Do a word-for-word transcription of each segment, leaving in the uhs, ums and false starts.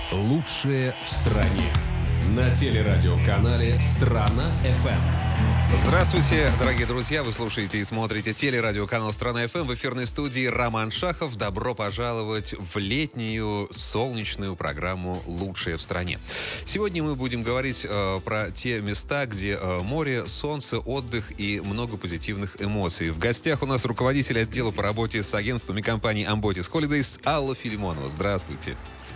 Лучшее в стране. На телерадиоканале «Страна-ФМ». Здравствуйте, дорогие друзья! Вы слушаете и смотрите телерадиоканал «Страна-ФМ». В эфирной студии Роман Шахов. Добро пожаловать в летнюю солнечную программу «Лучшее в стране». Сегодня мы будем говорить э, про те места, где э, море, солнце, отдых и много позитивных эмоций. В гостях у нас руководитель отдела по работе с агентствами компании «Ambotis Holidays» Алла Филимонова. Здравствуйте!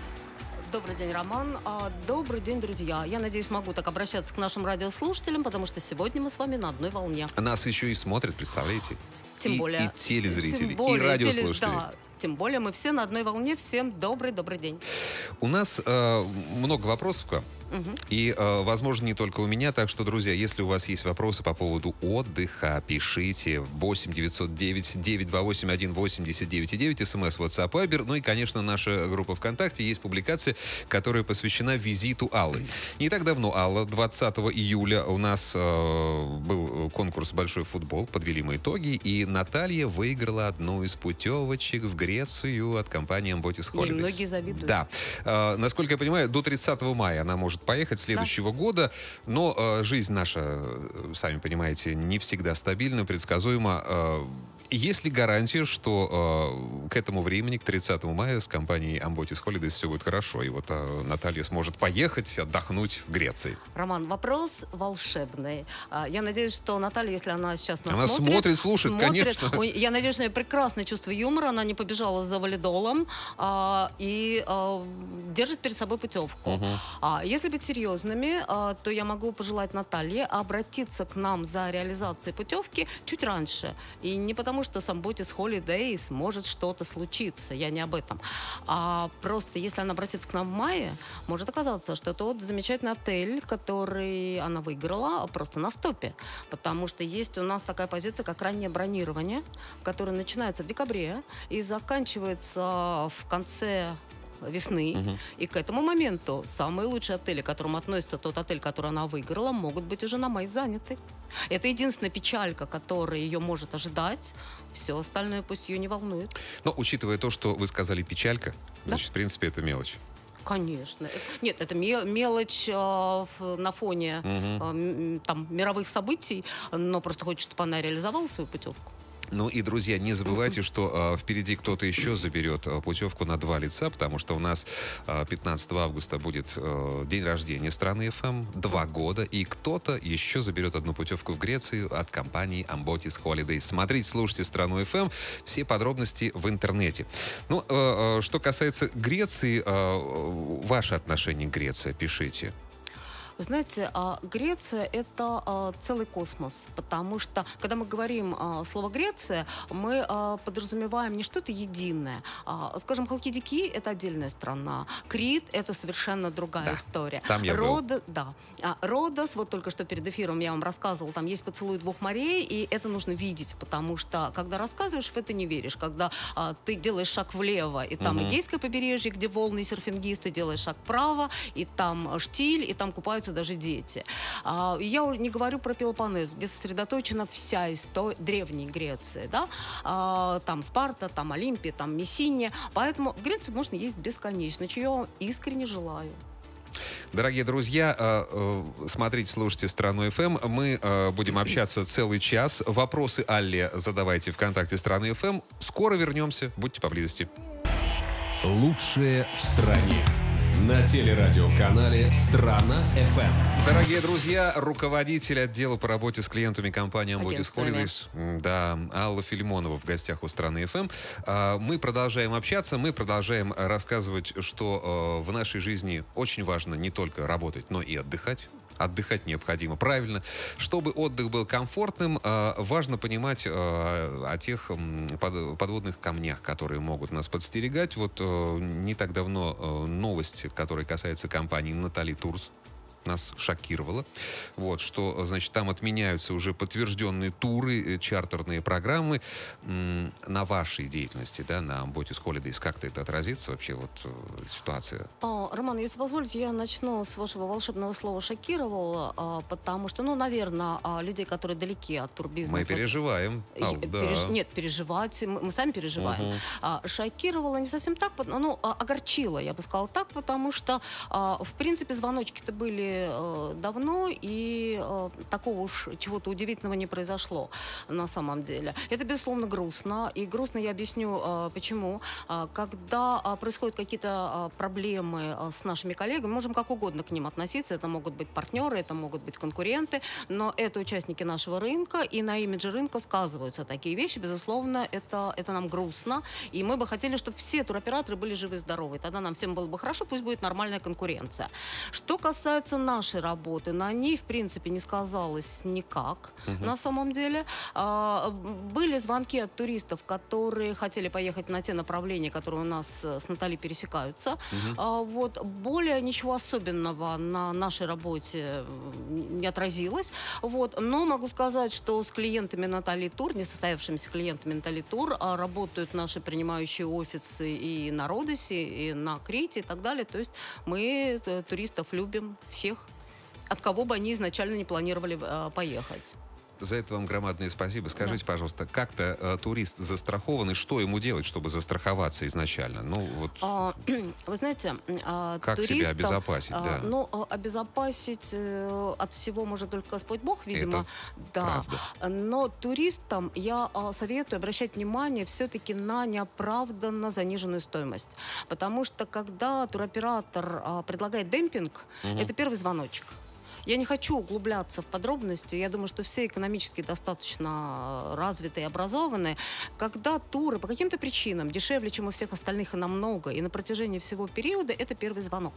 Добрый день, Роман. Добрый день, друзья. Я надеюсь, могу так обращаться к нашим радиослушателям, потому что сегодня мы с вами на одной волне. Нас еще и смотрят, представляете? Тем и, более. И телезрители, тем более, и радиослушатели. Теле, да, тем более мы все на одной волне. Всем добрый-добрый день. У нас э, много вопросов к вам. Угу. И, э, возможно, не только у меня. Так что, друзья, если у вас есть вопросы по поводу отдыха, пишите восемь девятьсот девять девятьсот двадцать восемь один восемьдесят девять девять, смс, WhatsApp, Viber. Ну и, конечно, наша группа ВКонтакте. Есть публикация, которая посвящена визиту Аллы. Не так давно, Алла, двадцатого июля у нас э, был конкурс «Большой футбол». Подвели мы итоги. И Наталья выиграла одну из путевочек в Грецию от компании Ambotis Holidays. И многие завидуют. Да. Э, насколько я понимаю, до тридцатого мая она может поехать следующего да. года, но э, жизнь наша, сами понимаете, не всегда стабильна, предсказуема. Э, есть ли гарантия, что э, к этому времени, к тридцатому мая, с компанией Ambotis Holidays все будет хорошо, и вот э, Наталья сможет поехать, отдохнуть в Греции? Роман, вопрос волшебный. Я надеюсь, что Наталья, если она сейчас нас она смотрит... Она смотрит, слушает, смотрит, конечно. Я надеюсь, что у нее прекрасное чувство юмора, она не побежала за валидолом а, и а, держит перед собой путевку. Угу. А, если быть серьезными, а, то я могу пожелать Наталье обратиться к нам за реализацией путевки чуть раньше. И не потому, что с Ambotis Holidays может что-то случиться. Я не об этом. А просто, если она обратится к нам в мае, может оказаться, что это вот замечательный отель, который она выиграла просто на стопе. Потому что есть у нас такая позиция, как раннее бронирование, которое начинается в декабре и заканчивается в конце весны. Угу. И к этому моменту самые лучшие отели, к которым относится тот отель, который она выиграла, могут быть уже на май заняты. Это единственная печалька, которая ее может ожидать. Все остальное пусть ее не волнует. Но учитывая то, что вы сказали печалька, да? Значит, в принципе, это мелочь. Конечно. Нет, это мелочь э, на фоне э, там, мировых событий, но просто хочет, чтобы она реализовала свою путевку. Ну и, друзья, не забывайте, что э, впереди кто-то еще заберет э, путевку на два лица, потому что у нас э, пятнадцатого августа будет э, день рождения Страны-ФМ, два года, и кто-то еще заберет одну путевку в Грецию от компании Ambotis Holidays. Смотрите, слушайте Страну-ФМ, все подробности в интернете. Ну, э, э, что касается Греции, э, ваши отношения к Греции, пишите. Вы знаете, Греция – это целый космос, потому что, когда мы говорим слово «Греция», мы подразумеваем не что-то единое. Скажем, Халкидики – это отдельная страна, Крит – это совершенно другая да, история. Там я Рода, да. Родос, вот только что перед эфиром я вам рассказывала, там есть «Поцелуй двух морей», и это нужно видеть, потому что, когда рассказываешь, в это не веришь. Когда а, ты делаешь шаг влево, и там угу. Эгейское побережье, где волны и серфингисты, делаешь шаг вправо, и там штиль, и там купаются даже дети. А, я не говорю про Пелопоннес, где сосредоточена вся история древней Греции, да? А, там Спарта, там Олимпия, там Мессиния. Поэтому в Грецию можно ездить бесконечно, чего я вам искренне желаю. Дорогие друзья, смотрите, слушайте Страну-ФМ. Мы будем общаться целый час. Вопросы Алле задавайте ВКонтакте Страны-ФМ. Скоро вернемся. Будьте поблизости. Лучшее в стране. На телерадиоканале «Страна-ФМ». Дорогие друзья, руководитель отдела по работе с клиентами компании Ambotis Holidays, да, Алла Филимонова в гостях у Страны-ФМ. Мы продолжаем общаться, мы продолжаем рассказывать, что в нашей жизни очень важно не только работать, но и отдыхать. Отдыхать необходимо правильно. Чтобы отдых был комфортным, важно понимать о тех подводных камнях, которые могут нас подстерегать. Вот не так давно новость, которая касается компании Натали Турс. нас шокировало. Вот, что, значит, там отменяются уже подтвержденные туры, чартерные программы. На вашей деятельности, да, на Ambotis Holidays, как-то это отразится вообще, вот, ситуация? А, Роман, если позволите, я начну с вашего волшебного слова «шокировал», а, потому что, ну, наверное, людей, которые далеки от турбизнеса... Мы переживаем. Ал, переж... да. Нет, переживать, мы, мы сами переживаем. Угу. А, шокировало не совсем так, ну, огорчило, я бы сказала так, потому что, а, в принципе, звоночки-то были а, давно, и а, такого уж чего-то удивительного не произошло на самом деле. Это, безусловно, грустно, и грустно я объясню, а, почему. А, когда а, происходят какие-то а, проблемы а, с нашими коллегами, можем как угодно к ним относиться, это могут быть партнеры, это могут быть конкуренты, но это участники нашего рынка, и на имидже рынка сказываются такие вещи, безусловно, это, это нам грустно, и мы бы хотели, чтобы все туроператоры были живы и здоровы, тогда нам всем было бы хорошо, пусть будет нормальная конкуренция. Что касается нашей работы, на ней, в принципе, не сказалось никак, угу. на самом деле. А, были звонки от туристов, которые хотели поехать на те направления, которые у нас с Натальей пересекаются. Угу. А, вот, более ничего особенного на нашей работе не отразилось. Вот, но могу сказать, что с клиентами Натальи Тур, несостоявшимися клиентами Натальи Тур, работают наши принимающие офисы и на Родосе, и на Крите, и так далее. То есть мы туристов любим всех, от кого бы они изначально не планировали э, поехать. За это вам громадное спасибо. Скажите, да. пожалуйста, как-то э, турист застрахован, и что ему делать, чтобы застраховаться изначально? Ну, вот... А, вы знаете, а, как туристам, себя обезопасить? А, да. Ну, обезопасить э, от всего может только Господь Бог, видимо. Это да. правда. Но туристам я а, советую обращать внимание все-таки на неоправданно заниженную стоимость. Потому что, когда туроператор а, предлагает демпинг, угу. это первый звоночек. Я не хочу углубляться в подробности. Я думаю, что все экономически достаточно развитые и образованные. Когда туры по каким-то причинам дешевле, чем у всех остальных и намного, и на протяжении всего периода, это первый звонок.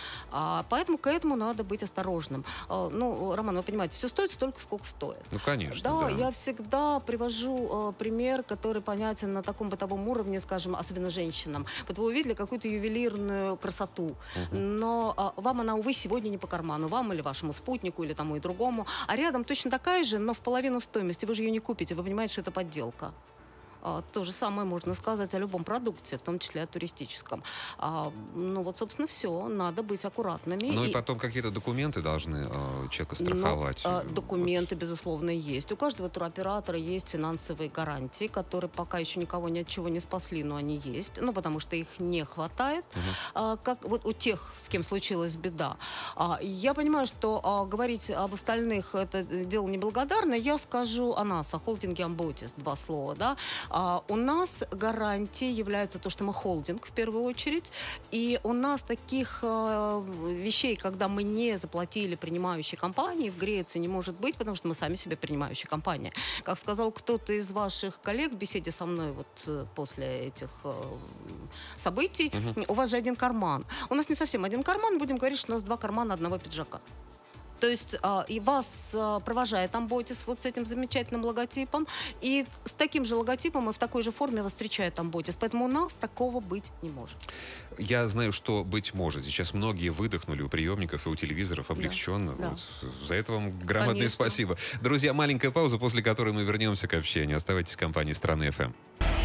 А, поэтому к этому надо быть осторожным. А, ну, Роман, вы понимаете, все стоит столько, сколько стоит. Ну, конечно, да. да. Я всегда привожу а, пример, который понятен на таком бытовом уровне, скажем, особенно женщинам. Вот вы увидели какую-то ювелирную красоту, угу. но а, вам она, увы, сегодня не по карману. Вам или вашему спутнику, или тому и другому. А рядом точно такая же, но в половину стоимости. Вы же ее не купите, вы понимаете, что это подделка. А, то же самое можно сказать о любом продукте, в том числе о туристическом. А, ну вот, собственно, все. Надо быть аккуратными. Ну и, и потом какие-то документы должны э, человека страховать. Ну, э, документы, вот. безусловно, есть. У каждого туроператора есть финансовые гарантии, которые пока еще никого ни от чего не спасли, но они есть. Ну, потому что их не хватает. Угу. А, как вот у тех, с кем случилась беда. А, я понимаю, что а, говорить об остальных это дело неблагодарное. Я скажу о нас, о холдинге Ambotis, два слова, да. Uh, у нас гарантией является то, что мы холдинг в первую очередь, и у нас таких uh, вещей, когда мы не заплатили принимающей компании, в Греции не может быть, потому что мы сами себе принимающая компания. Как сказал кто-то из ваших коллег в беседе со мной вот после этих uh, событий, uh-huh. у вас же один карман. У нас не совсем один карман, будем говорить, что у нас два кармана одного пиджака. То есть а, и вас а, провожает Ambotis вот с этим замечательным логотипом, и с таким же логотипом и в такой же форме вас встречает Ambotis. Поэтому у нас такого быть не может. Я знаю, что быть может. Сейчас многие выдохнули у приемников и у телевизоров облегченно. Да. Вот. Да. За это вам громадное Конечно. спасибо. Друзья, маленькая пауза, после которой мы вернемся к общению. Оставайтесь в компании Страны эф эм.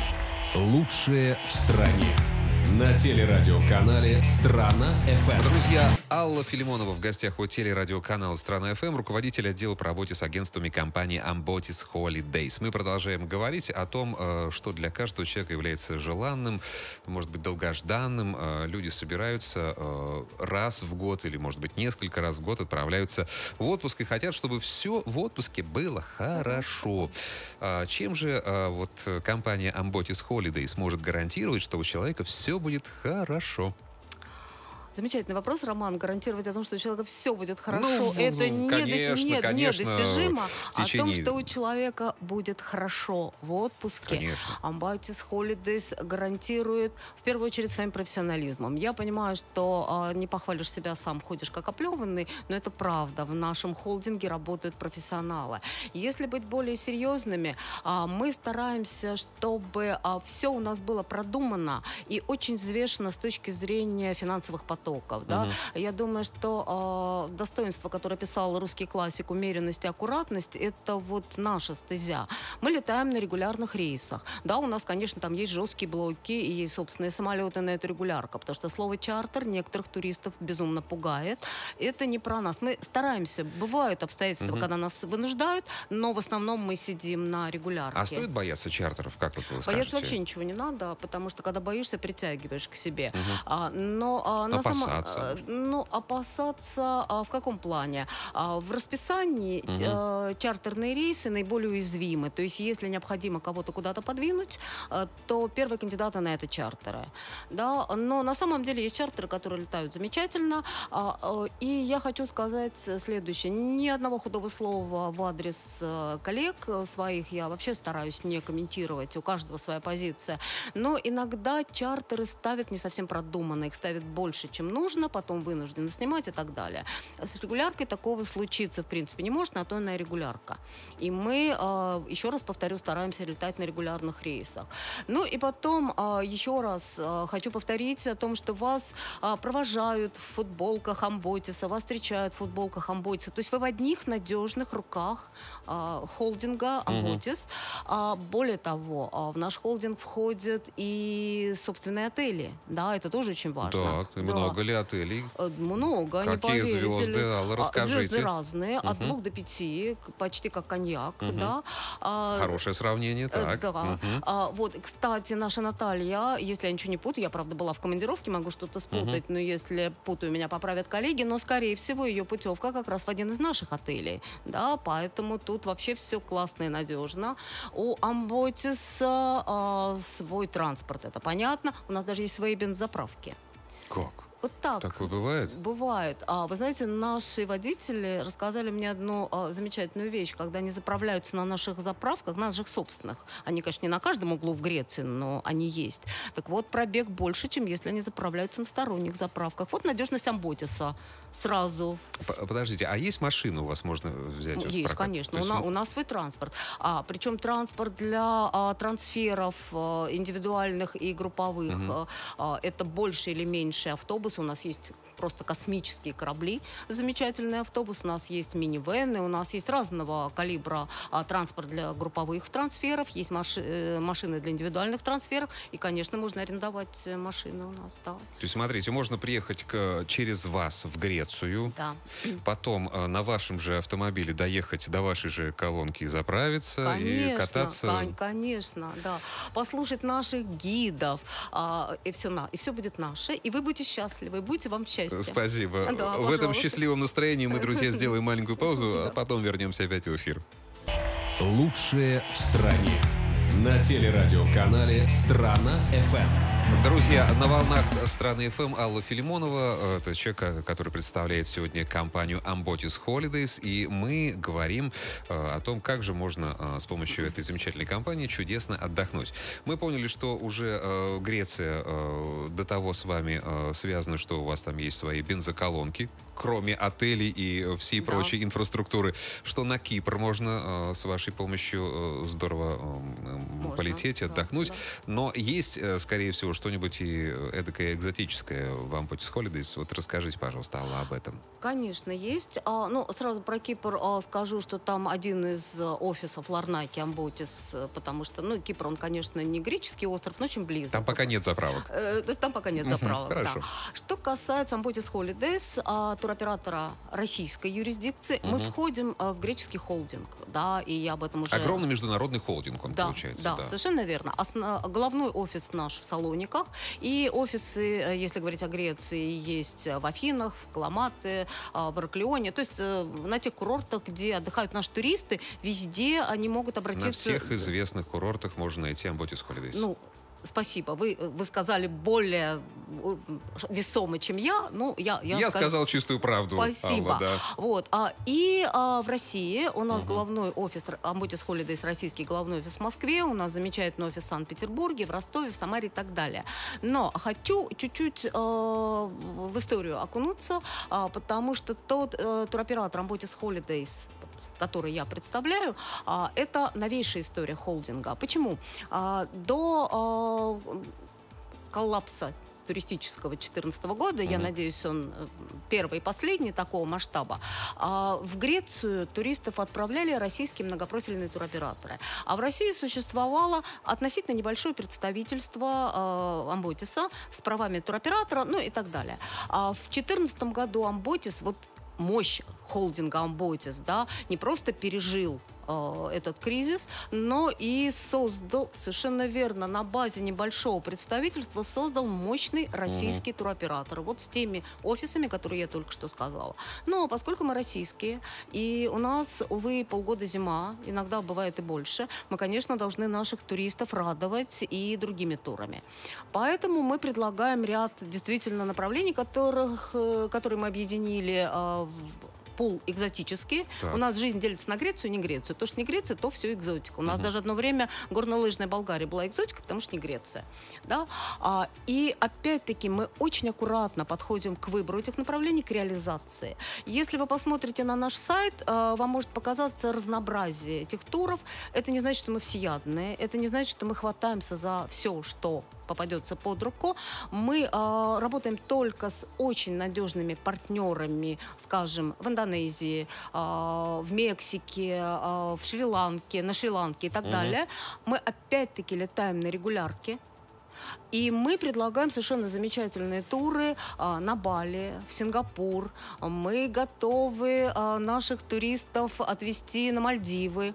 Лучшее в стране. На телерадиоканале «Страна-ФМ». Друзья, Алла Филимонова в гостях у телерадиоканала «Страна-ФМ», руководитель отдела по работе с агентствами компании Ambotis Holidays. Мы продолжаем говорить о том, что для каждого человека является желанным, может быть, долгожданным. Люди собираются раз в год или, может быть, несколько раз в год, отправляются в отпуск и хотят, чтобы все в отпуске было хорошо. Чем же вот компания Ambotis Holidays может гарантировать, что у человека все будет хорошо? Замечательный вопрос, Роман. Гарантировать о том, что у человека все будет хорошо, ну, это ну, конечно, не, конечно, недостижимо. течение... О том, что у человека будет хорошо в отпуске. Конечно. Ambotis Holidays гарантирует, в первую очередь, своим профессионализмом. Я понимаю, что а, не похвалишь себя, сам ходишь как оплеванный, но это правда. В нашем холдинге работают профессионалы. Если быть более серьезными, а, мы стараемся, чтобы а, все у нас было продумано и очень взвешено с точки зрения финансовых потоков. потоков. Да? Uh-huh. Я думаю, что э, достоинство, которое писал русский классик, умеренность и аккуратность, это вот наша стезя. Мы летаем на регулярных рейсах. Да, у нас, конечно, там есть жесткие блоки и есть собственные самолеты на эту регулярку, потому что слово чартер некоторых туристов безумно пугает. Это не про нас. Мы стараемся, бывают обстоятельства, uh-huh. когда нас вынуждают, но в основном мы сидим на регулярке. А стоит бояться чартеров, как вот вы скажете? Бояться вообще ничего не надо, потому что когда боишься, притягиваешь к себе. Uh-huh. А, но а, на опасаться. Само, ну, опасаться а, в каком плане? А, в расписании uh-huh. а, чартерные рейсы наиболее уязвимы. То есть, если необходимо кого-то куда-то подвинуть, а, то первые кандидаты на это чартеры. Да? Но на самом деле есть чартеры, которые летают замечательно. А, а, и я хочу сказать следующее. Ни одного худого слова в адрес а, коллег своих я вообще стараюсь не комментировать. У каждого своя позиция. Но иногда чартеры ставят не совсем продуманно. Их ставят больше, чем нужно, потом вынуждены снимать и так далее. С регуляркой такого случиться, в принципе, не может, на то она регулярка. И мы, э, еще раз повторю, стараемся летать на регулярных рейсах. Ну и потом, э, еще раз э, хочу повторить о том, что вас э, провожают в футболках Амботиса, вас встречают в футболках Амботиса. То есть вы в одних надежных руках э, холдинга Амботис. Mm-hmm. Э, более того, э, в наш холдинг входят и собственные отели. Да, это тоже очень важно. Да, много ли отелей? Много, какие не поверите. Звезды, Алла, расскажите. Звезды разные, угу. от двух до пяти, почти как коньяк. Угу. Да. Хорошее сравнение, так. Да. Угу. А, вот, кстати, наша Наталья, если я ничего не путаю, я, правда, была в командировке, могу что-то спутать, угу. но если путаю, меня поправят коллеги, но, скорее всего, ее путевка как раз в один из наших отелей. Да, поэтому тут вообще все классно и надежно. У Амботиса а, свой транспорт, это понятно. У нас даже есть свои бензоправки. Как? Вот так. Такое бывает? Бывает. А, вы знаете, наши водители рассказали мне одну а, замечательную вещь. Когда они заправляются на наших заправках, наших собственных. Они, конечно, не на каждом углу в Греции, но они есть. Так вот, пробег больше, чем если они заправляются на сторонних заправках. Вот надежность Амботиса. Сразу. Подождите, а есть машина у вас, можно взять? Есть, вот конечно. есть... У, на, у нас свой транспорт. А, причем транспорт для а, трансферов а, индивидуальных и групповых. Угу. А, это больше или меньше автобусы. У нас есть просто космические корабли. Замечательный автобус. У нас есть минивены. У нас есть разного калибра а, транспорт для групповых трансферов. Есть маши, э, машины для индивидуальных трансферов. И, конечно, можно арендовать машины у нас. Да. То есть, смотрите, можно приехать к, через вас в Грецию. Да. Потом э, на вашем же автомобиле доехать до вашей же колонки и заправиться, конечно, и кататься. Кон- конечно, да. Послушать наших гидов, а, и все на, и все будет наше, и вы будете счастливы, будете вам счастье. Спасибо. Да, в этом счастливом настроении мы, друзья, сделаем маленькую паузу, а потом вернемся опять в эфир. Лучшее в стране. На телерадиоканале «Страна.ФМ». Друзья, на волнах «Страны ФМ» Алла Филимонова. Это человек, который представляет сегодня компанию Ambotis Holidays. И мы говорим э, о том, как же можно э, с помощью этой замечательной компании чудесно отдохнуть. Мы поняли, что уже э, Греция э, до того с вами э, связана, что у вас там есть свои бензоколонки, кроме отелей и всей да. прочей инфраструктуры, что на Кипр можно э, с вашей помощью э, здорово э, можно, полететь, да, отдохнуть. Да. Но есть, э, скорее всего, что-нибудь и эдакое экзотическое в Ambotis Holidays. Вот расскажите, пожалуйста, Алла, об этом. Конечно, есть. А, ну, сразу про Кипр а, скажу, что там один из офисов Ларнаки, Ambotis, потому что, ну, Кипр, он, конечно, не греческий остров, но очень близко. Там пока нет заправок. Э, там пока нет заправок, Хорошо. Да. Что касается Ambotis Holidays, а, туроператора российской юрисдикции, угу. мы входим а, в греческий холдинг, да, и я об этом уже... Огромный международный холдинг он да, получается. Да, да, совершенно верно. Основ... Главной офис наш в Салониках, и офисы, если говорить о Греции, есть в Афинах, в Каламате, в Ираклионе, то есть на тех курортах, где отдыхают наши туристы, везде они могут обратиться... На всех известных курортах можно найти Ambotis Holidays. Ну, спасибо. Вы, вы сказали более весомо, чем я. Ну, я я, я скажу... сказал чистую правду. Спасибо. Алла, да. Вот. А, и а, в России у нас угу. главной офис Ambotis Holidays, российский главной офис в Москве, у нас замечательный офис в Санкт-Петербурге, в Ростове, в Самаре и так далее. Но хочу чуть-чуть э, в историю окунуться, э, потому что тот э, туроператор Ambotis Holidays, который я представляю, э, это новейшая история холдинга. Почему? Э, до э, коллапса туристического две тысячи четырнадцатого года, Мгм. я надеюсь, он э, первый и последний такого масштаба, а, в Грецию туристов отправляли российские многопрофильные туроператоры. А в России существовало относительно небольшое представительство э, Амботиса с правами туроператора, ну и так далее. А в две тысячи четырнадцатом году Амботис, вот мощь холдинга Амботис, да, не просто пережил э, этот кризис, но и создал, совершенно верно, на базе небольшого представительства создал мощный российский Мгм. туроператор. Вот с теми офисами, которые я только что сказала. Но поскольку мы российские, и у нас, увы, полгода зима, иногда бывает и больше, мы, конечно, должны наших туристов радовать и другими турами. Поэтому мы предлагаем ряд действительно направлений, которых, э, которые мы объединили э, в пул экзотические. Так. У нас жизнь делится на Грецию и не Грецию. То, что не Греция, то все экзотика. У нас Мгм. даже одно время горнолыжная Болгария была экзотика, потому что не Греция. Да? А, и опять-таки мы очень аккуратно подходим к выбору этих направлений, к реализации. Если вы посмотрите на наш сайт, э, вам может показаться разнообразие этих туров. Это не значит, что мы всеядные. Это не значит, что мы хватаемся за все, что попадется под руку. Мы э, работаем только с очень надежными партнерами, скажем, в Индонезии, э, в Мексике, э, в Шри-Ланке, на Шри-Ланке и так Мгм. далее. Мы опять-таки летаем на регулярке. И мы предлагаем совершенно замечательные туры а, на Бали, в Сингапур. Мы готовы а, наших туристов отвезти на Мальдивы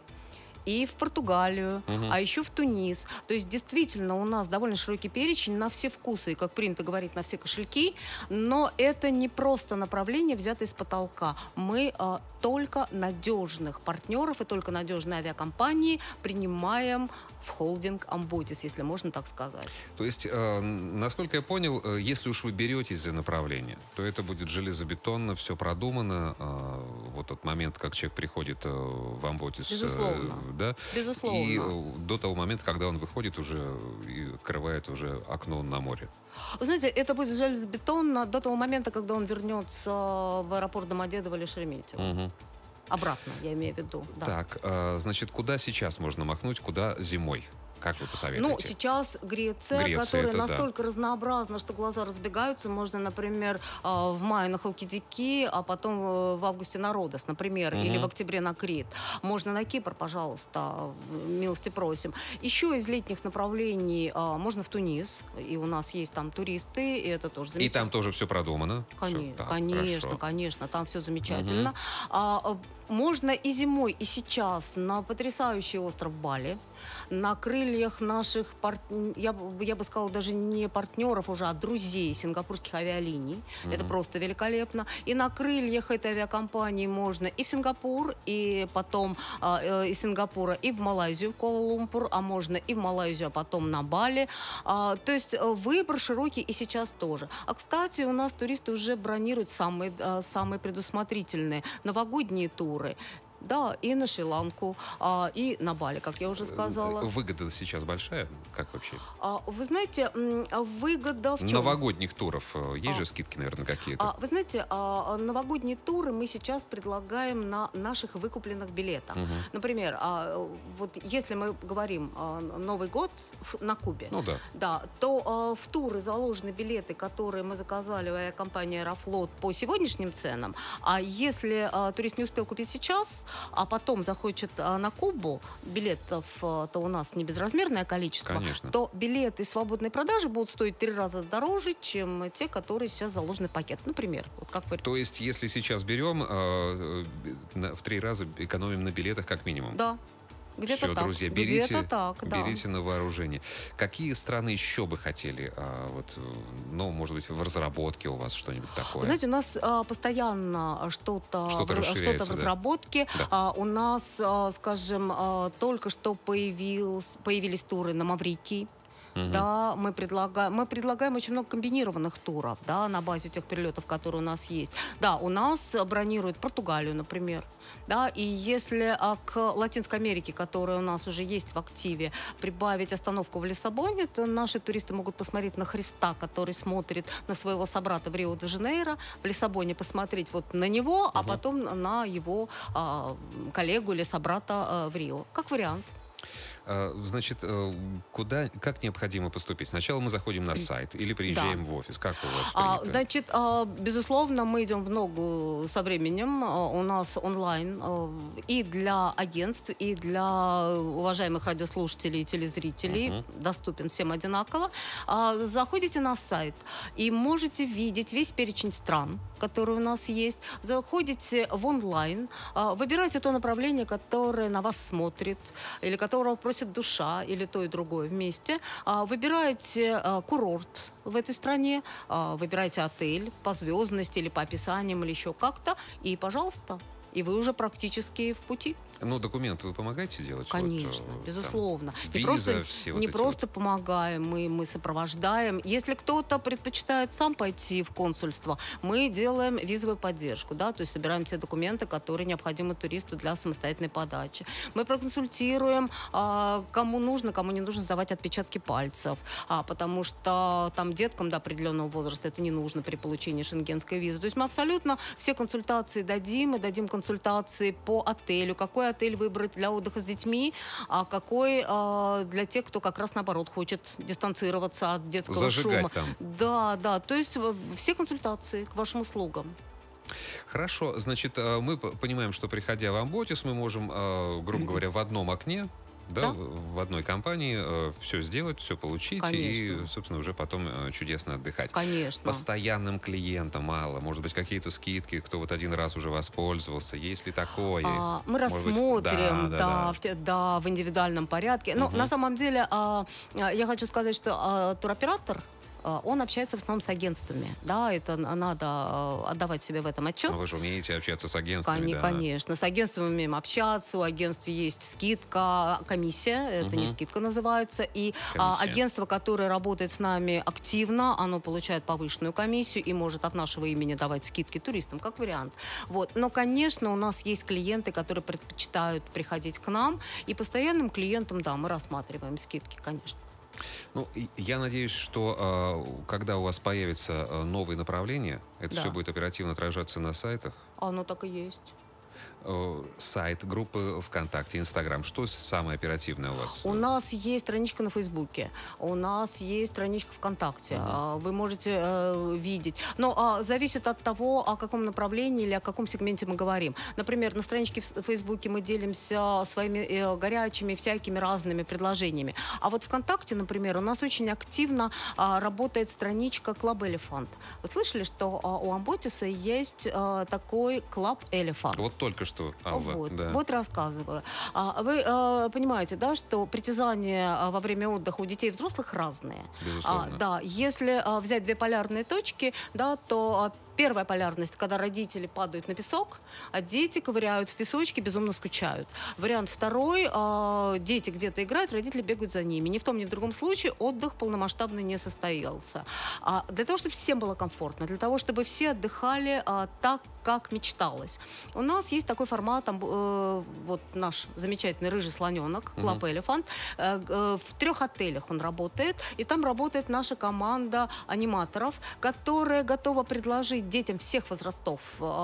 и в Португалию, Мгм. а еще в Тунис. То есть действительно у нас довольно широкий перечень на все вкусы, и, как принято говорить, на все кошельки. Но это не просто направление, взятое с потолка. Мы а, только надежных партнеров и только надежные авиакомпании принимаем в холдинг Амботис, если можно так сказать. То есть, э, насколько я понял, э, если уж вы беретесь за направление, то это будет железобетонно, все продумано. э, вот тот момент, как человек приходит э, в Амботис, э, Безусловно. да, Безусловно. и э, до того момента, когда он выходит уже и открывает уже окно на море. Вы знаете, это будет железобетонно до того момента, когда он вернется в аэропорт Домодедово или Шереметьево. Мгм. Обратно, я имею в виду. Да. Так, э, значит, куда сейчас можно махнуть, куда зимой? Как вы посоветуете? Ну, сейчас Греция, Греция, которая это да. настолько разнообразна, что глаза разбегаются. Можно, например, а, в мае на Халкидики, а потом э, в августе на Родос, например, Мгм. или в октябре на Крит. Можно на Кипр, пожалуйста, милости просим. Еще из летних направлений а, можно в Тунис, и у нас есть там туристы, и это тоже И замечательно. там тоже все продумано? Конечно, Всё, так, конечно, хорошо. конечно, там все замечательно. А, а, можно и зимой, и сейчас на потрясающий остров Бали, на крыльях наших, пар... я, бы- я бы сказала, даже не партнеров уже, а друзей сингапурских авиалиний. Это просто великолепно. И на крыльях этой авиакомпании можно и в Сингапур, и потом а, э, из Сингапура и в Малайзию, в Куала-Лумпур, а можно и в Малайзию, а потом на Бали. А, то есть э, выбор широкий и сейчас тоже. А, кстати, у нас туристы уже бронируют самые, э, самые предусмотрительные новогодние туры. Да, и на Шри-Ланку, а, и на Бали, как я уже сказала. Выгода сейчас большая? Как вообще? А, вы знаете, м, выгода в чем? Новогодних туров э, есть А. же скидки, наверное, какие-то? А, вы знаете, а, новогодние туры мы сейчас предлагаем на наших выкупленных билетах. Мгм. Например, а, вот если мы говорим а, Новый год в- на Кубе, Ну да. да, то а, в туры заложены билеты, которые мы заказали у авиакомпании «Аэрофлот» по сегодняшним ценам. А если а, турист не успел купить сейчас, а потом захочет а, на Кубу, билетов а, то у нас не безразмерное количество, Конечно. то билеты свободной продажи будут стоить в три раза дороже, чем те, которые сейчас заложены в пакет. Например, вот как вы... То есть, если сейчас берем, э, э, на- в три раза экономим на билетах как минимум? Да. Где-то Все, так. друзья, берите, Где-то так, да. берите на вооружение. Какие страны еще бы хотели, а, вот, э, ну, может быть, в разработке у вас что-нибудь такое? Вы знаете, у нас а, постоянно что-то, Что-то в- расширяется, что-то в да. разработке. Да. А, у нас, а, скажем, а, только что появилась, появились туры на Маврикий. Мгм. Да, мы предлагаем, мы предлагаем очень много комбинированных туров, да, на базе тех перелетов, которые у нас есть. Да, у нас бронируют Португалию, например. Да, и если а, к Латинской Америке, которая у нас уже есть в активе, прибавить остановку в Лиссабоне, то наши туристы могут посмотреть на Христа, который смотрит на своего собрата в Рио-де-Жанейро, в Лиссабоне посмотреть вот на него, а потом на его а, коллегу или собрата а, в Рио. Как вариант. А, значит, э, куда, как необходимо поступить? Сначала мы заходим на сайт или приезжаем Да. в офис? Как у вас А, принято? значит, а, безусловно, мы идем в ногу со временем. А, У нас онлайн а, и для агентств, и для уважаемых радиослушателей и телезрителей Мгм. доступен всем одинаково. А, Заходите на сайт и можете видеть весь перечень стран, которые у нас есть. Заходите в онлайн, а, выбираете то направление, которое на вас смотрит, или которого просит душа, или то и другое вместе. А, Выбираете а, курорт в этой стране, а, выбираете отель по звездности или по описаниям, или еще как-то, и, пожалуйста, и вы уже практически в пути. Ну, документы вы помогаете делать? Вот, Конечно, э, там, безусловно. виза, не просто, все вот не эти просто помогаем, мы, мы сопровождаем. Если кто-то предпочитает сам пойти в консульство, мы делаем визовую поддержку, да, то есть собираем те документы, которые необходимы туристу для самостоятельной подачи. Мы проконсультируем, а, кому нужно, кому не нужно сдавать отпечатки пальцев, а, потому что там деткам до определенного возраста это не нужно при получении шенгенской визы. То есть мы абсолютно все консультации дадим, мы дадим консультации по отелю, какой отель выбрать для отдыха с детьми, а какой а, для тех, кто как раз наоборот хочет дистанцироваться от детского Зажигать шума. там. Да, да, то есть э, все консультации к вашим услугам. Хорошо, значит, э, мы п- понимаем, что приходя в Амботис, мы можем, э, грубо говоря, в одном окне, да, Да. в в одной компании все сделать, все получить и, Конечно. собственно, уже потом э, чудесно отдыхать. Конечно. Постоянным клиентам мало, может быть, какие-то скидки, кто вот один раз уже воспользовался, есть ли такое? А, мы Может быть, рассмотрим, да, да, да, да. В, те- да, в индивидуальном порядке. Но Мгм. на самом деле а, а, я хочу сказать, что а, туроператор, а, он общается в основном с агентствами. Да, это н- надо а, отдавать себе в этом отчет. Ну, вы же умеете общаться с агентствами, Кони- да. Конечно. С агентством мы умеем общаться, у агентств есть скидка, комиссия, это не Мгм. скидка называется. И а, Комиссия. агентство, которое работает с нами активно, оно получает повышенную комиссию и может от нашего имени давать скидки туристам, как вариант. Вот. Но, конечно, у нас есть клиенты, которые предпочитают приходить к нам, и постоянным клиентам, да, мы рассматриваем скидки, конечно. Ну, и я надеюсь, что э, когда у вас появятся э, новые направления, это Да. все будет оперативно отражаться на сайтах. Оно так и есть. Э, сайт, группы ВКонтакте, Инстаграм. Что самое оперативное у вас? У нас есть страничка на Фейсбуке, у нас есть страничка ВКонтакте. Мгм. А, Вы можете э, видеть. Но а, зависит от того, о каком направлении или о каком сегменте мы говорим. Например, на страничке в Фейсбуке мы делимся своими э, горячими, всякими разными предложениями. А вот ВКонтакте, например, у нас очень активно а, работает страничка Club Elephant. Вы слышали, что а, у Амботиса есть а, такой Club Elephant? Вот только что, Алла. Вот, Да. вот рассказываю. А, Вы э, понимаете, да, что притязания а, во время отдыха у детей и взрослых разные. Безусловно. А, да, если а, взять две полярные точки, да, то а, первая полярность, когда родители падают на песок, а дети ковыряют в песочке, безумно скучают. Вариант второй, а, дети где-то играют, родители бегают за ними. Ни в том, ни в другом случае отдых полномасштабный не состоялся. А, для того, чтобы всем было комфортно, для того, чтобы все отдыхали а, так, как мечталось. У нас есть такой формат, там, э, вот наш замечательный рыжий слоненок, Club Elephant. Э, г- э, в трех отелях он работает, и там работает наша команда аниматоров, которая готова предложить детям всех возрастов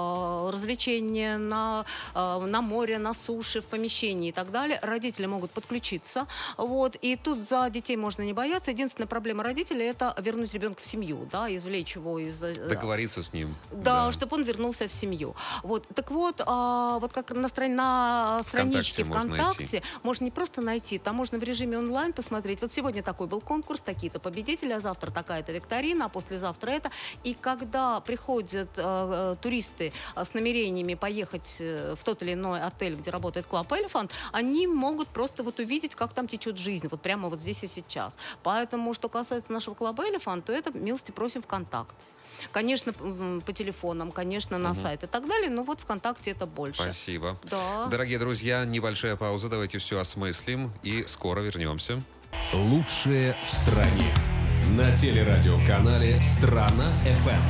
э, развлечения на, э, на море, на суше, в помещении и так далее. Родители могут подключиться. Вот, и тут за детей можно не бояться. Единственная проблема родителей – это вернуть ребенка в семью, да, извлечь его из... э, Договориться с ним. Да, чтобы он вернулся в семью. Вот. Так вот, а, вот как на, стран- на страничке можно ВКонтакте можно не просто найти, там можно в режиме онлайн посмотреть. Вот сегодня такой был конкурс, такие-то победители, а завтра такая-то викторина, а послезавтра это. И когда приходят э, э, туристы э, с намерениями поехать э, в тот или иной отель, где работает Club Elephant, они могут просто вот увидеть, как там течет жизнь, вот прямо вот здесь и сейчас. Поэтому, что касается нашего Club Elephant, то это милости просим ВКонтакт. Конечно, м, по телефонам, конечно, на Мгм. сайт и так далее, но вот ВКонтакте это больше. Спасибо. Да. Дорогие друзья, небольшая пауза. Давайте все осмыслим и скоро вернемся. Лучшее в стране. На телерадиоканале «Страна эф эм».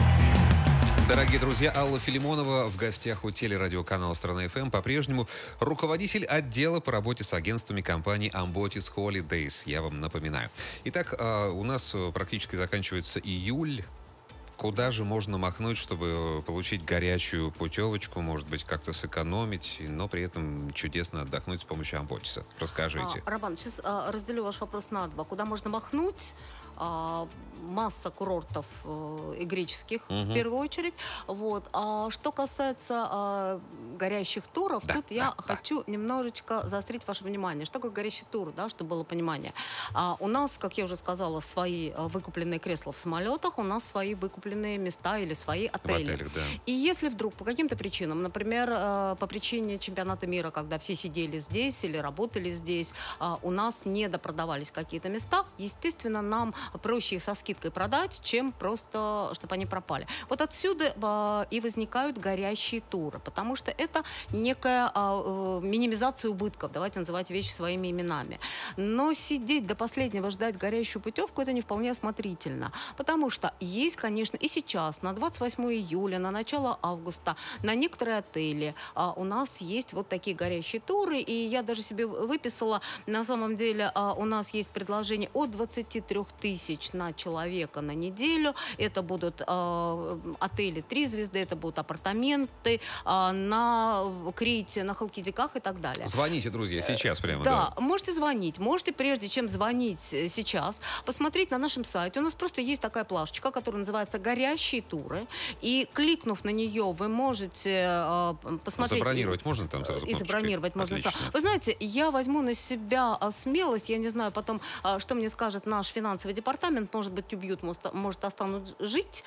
Дорогие друзья, Алла Филимонова в гостях у телерадиоканала «Страна эф эм», по-прежнему руководитель отдела по работе с агентствами компании Ambotis Holidays, я вам напоминаю. Итак, э, у нас э, практически заканчивается июль. Куда же можно махнуть, чтобы получить горячую путевочку, может быть, как-то сэкономить, но при этом чудесно отдохнуть с помощью Амботиса? Расскажите. А, Роман, сейчас а, разделю ваш вопрос на два. Куда можно махнуть? А, масса курортов э, и греческих, угу. в первую очередь. Вот. А что касается а, горящих туров, да, тут да, я да. хочу немножечко заострить ваше внимание. Что такое горящий тур, да, чтобы было понимание. А, у нас, как я уже сказала, свои выкупленные кресла в самолетах, у нас свои выкупленные места или свои отели. В отелях, да. И если вдруг по каким-то причинам, например, э, по причине чемпионата мира, когда все сидели здесь или работали здесь, э, у нас не допродавались какие-то места, естественно, нам проще их со скидкой продать, чем просто, чтобы они пропали. Вот отсюда э, и возникают горящие туры, потому что это некая э, минимизация убытков, давайте называть вещи своими именами. Но сидеть до последнего, ждать горящую путевку, это не вполне осмотрительно, потому что есть, конечно, и сейчас, на двадцать восьмое июля, на начало августа, на некоторые отели э, у нас есть вот такие горящие туры, и я даже себе выписала, на самом деле э, у нас есть предложение от двадцати трёх тысяч на человека на неделю. Это будут э, отели три звезды, это будут апартаменты э, на Крите, на Халкидиках и так далее. Звоните, друзья, сейчас прямо. Да, да, можете звонить. Можете, прежде чем звонить сейчас, посмотреть на нашем сайте. У нас просто есть такая плашечка, которая называется «Горящие туры». И кликнув на нее, вы можете э, посмотреть... Забронировать можно там сразу? И забронировать можно. Отлично. Вы знаете, я возьму на себя смелость, я не знаю потом, что мне скажет наш финансовый департамент, может быть, убьют, может, останут жить.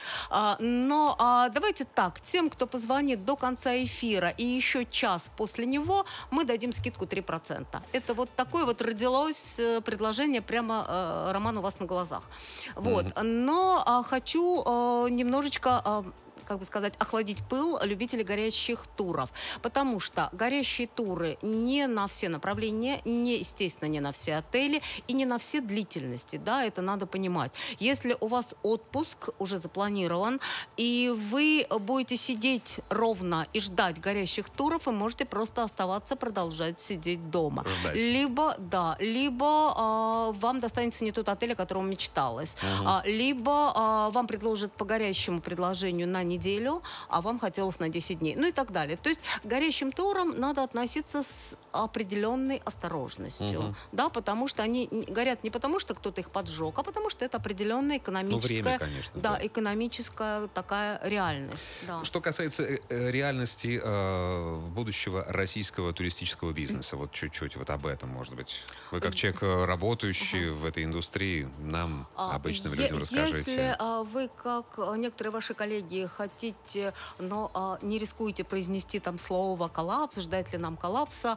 Но давайте так, тем, кто позвонит до конца эфира и еще час после него, мы дадим скидку три процента. Это вот такое вот родилось предложение прямо, Роман, у вас на глазах. Вот. Mm-hmm. Но хочу немножечко... как бы сказать, охладить пыл любителей горящих туров. Потому что горящие туры не на все направления, не, естественно, не на все отели и не на все длительности. Да, это надо понимать. Если у вас отпуск уже запланирован, и вы будете сидеть ровно и ждать горящих туров, вы можете просто оставаться, продолжать сидеть дома. Ждать. Либо, да, либо а, вам достанется не тот отель, о котором мечталось. Угу. А, либо а, вам предложат по горящему предложению на неделю, неделю, а вам хотелось на десять дней. Ну и так далее. То есть к горящим турам надо относиться с определенной осторожностью. Угу. Да, потому что они горят не потому, что кто-то их поджег, а потому что это определенная экономическая, ну, время, конечно, да, да. экономическая такая реальность. Да. Что касается э, реальности э, будущего российского туристического бизнеса, вот чуть-чуть вот об этом, может быть. Вы как человек, работающий uh-huh. в этой индустрии, нам, а, обычным е- людям, расскажите. Если а, вы, как некоторые ваши коллеги, хотите, но а, не рискуете произнести там слово «коллапс», ждать ли нам коллапса.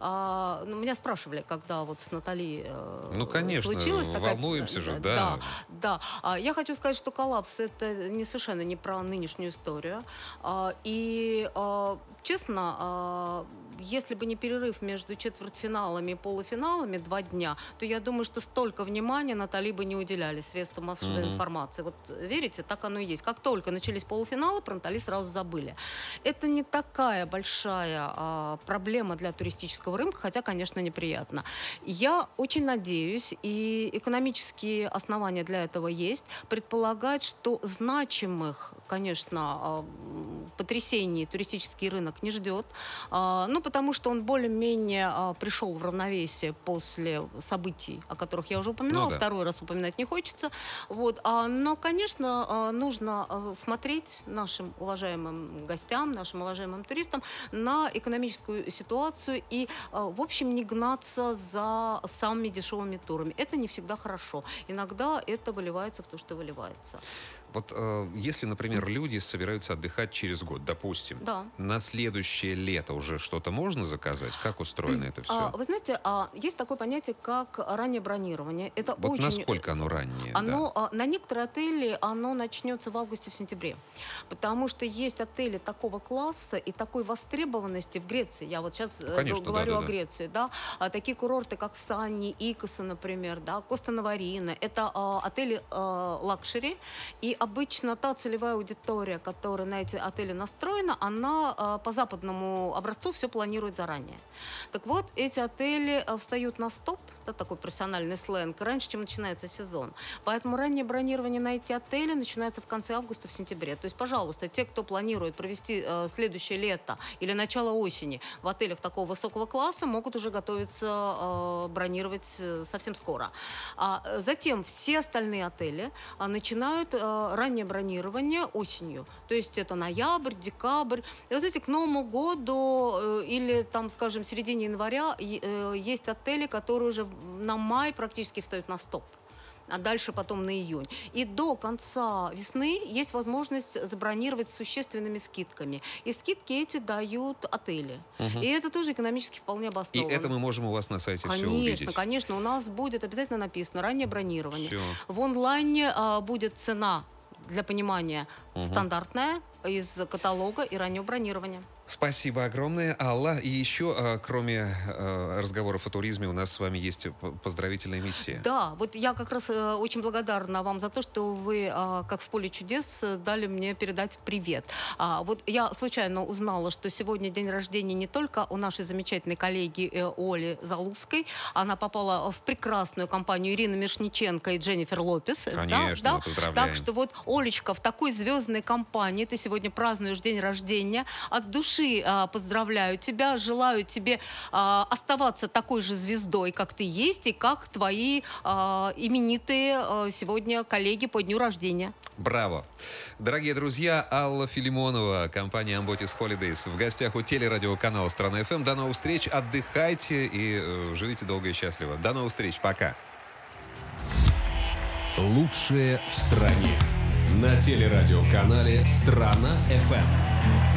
А, ну, меня спрашивали, когда вот с Натальей э, ну, конечно, случилось. волнуемся такая, же, да. Да, да. А, я хочу сказать, что коллапс — это не совершенно не про нынешнюю историю. А, и, а, честно, а, если бы не перерыв между четвертьфиналами и полуфиналами два дня, то я думаю, что столько внимания Натали бы не уделяли средства массовой mm-hmm. информации. Вот верите, так оно и есть. Как только начались полуфиналы, про Натали сразу забыли. Это не такая большая а, проблема для туристического рынка, хотя, конечно, неприятно. Я очень надеюсь, и экономические основания для этого есть, предполагать, что значимых, конечно, потрясений туристический рынок не ждет. Ну, потому что он более-менее а, пришел в равновесие после событий, о которых я уже упоминала, ну, да. второй раз упоминать не хочется. Вот. А, но, конечно, а, нужно а, смотреть нашим уважаемым гостям, нашим уважаемым туристам на экономическую ситуацию и, а, в общем, не гнаться за самыми дешевыми турами. Это не всегда хорошо. Иногда это выливается в то, что выливается. Вот э, если, например, люди собираются отдыхать через год, допустим, да. на следующее лето уже что-то можно заказать? Как устроено это все? А, вы знаете, а, есть такое понятие, как раннее бронирование. Это вот очень... насколько оно раннее? Оно, да. а, на некоторые отели оно начнется в августе, в сентябре. Потому что есть отели такого класса и такой востребованности в Греции. Я вот сейчас ну, конечно, говорю да, да, о Греции. Да? А, такие курорты, как Санни, Икоса, например, да, Коста-Наварина. Это а, отели а, лакшери. И обычно та целевая аудитория, которая на эти отели настроена, она э, по западному образцу все планирует заранее. Так вот, эти отели э, встают на стоп, это такой профессиональный сленг, раньше, чем начинается сезон. Поэтому раннее бронирование на эти отели начинается в конце августа, в сентябре. То есть, пожалуйста, те, кто планирует провести э, следующее лето или начало осени в отелях такого высокого класса, могут уже готовиться э, бронировать э, совсем скоро. А затем все остальные отели э, начинают э, раннее бронирование осенью. То есть это ноябрь, декабрь. И вот знаете, к Новому году э, или там, скажем, в середине января э, есть отели, которые уже на май практически встают на стоп, а дальше потом на июнь. И до конца весны есть возможность забронировать с существенными скидками. И скидки эти дают отели. Угу. И это тоже экономически вполне обосновано. И это мы можем у вас на сайте конечно, все увидеть? Конечно, конечно. У нас будет обязательно написано раннее бронирование. Все. В онлайне а, будет цена, для понимания, угу. стандартная из каталога и раннего бронирования. Спасибо огромное, Алла. И еще, кроме разговоров о туризме, у нас с вами есть поздравительная миссия. Да, вот я как раз очень благодарна вам за то, что вы, как в поле чудес, дали мне передать привет. Вот я случайно узнала, что сегодня день рождения не только у нашей замечательной коллеги Оли Залузской. Она попала в прекрасную компанию Ирины Мишниченко и Дженнифер Лопес. Конечно, да, мы поздравляем. Так что вот, Олечка, в такой звездной компании ты сегодня празднуешь день рождения. От души поздравляю тебя, желаю тебе а, оставаться такой же звездой, как ты есть, и как твои а, именитые а, сегодня коллеги по дню рождения. Браво! Дорогие друзья, Алла Филимонова, компания Ambotis Holidays, в гостях у телерадиоканала Страна эф эм. До новых встреч, отдыхайте и э, живите долго и счастливо. До новых встреч, пока! Лучшее в стране. На телерадиоканале Страна эф эм.